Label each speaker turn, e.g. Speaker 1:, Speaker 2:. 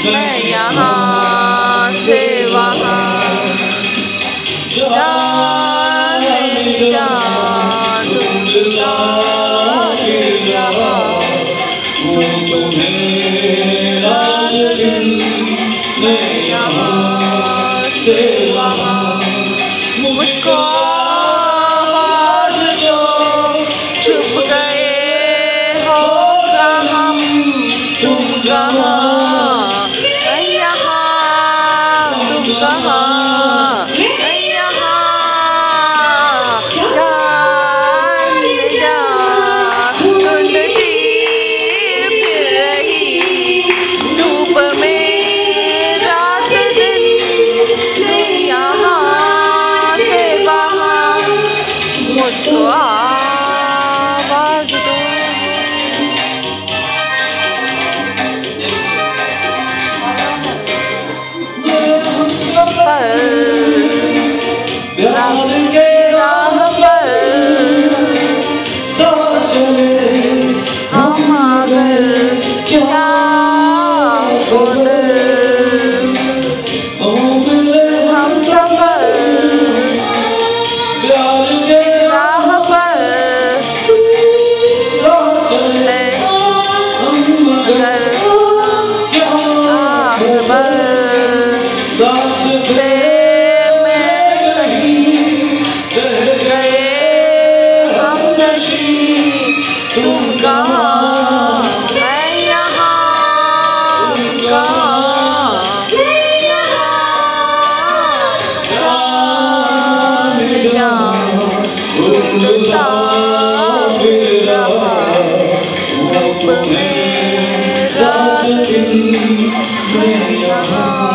Speaker 1: मैं यहाँ से वहाँ जाने जा ढूंढता फिर रहा हूँ मेरा दिन। मैं यहाँ से वहाँ मुझको आवाज़ दो, छुप गए हो हम तुम कहाँ, मैं यहाँ तुम कहाँ, मैं यहाँ जाने जा ढूंढती फिर रही धूप में रात दिन। मैं यहाँ से वहाँ मुझको आवाज़ दो। प्यार के राह पर साथ चले हम अगर क्या बोले हम सफर प्यार के राह पर साथ चले हम अगर तुम कहाँ, मैं यहाँ कहाँ, जाने जा ढूंढता फिर रहा धूप में रात दिन। मैं यहाँ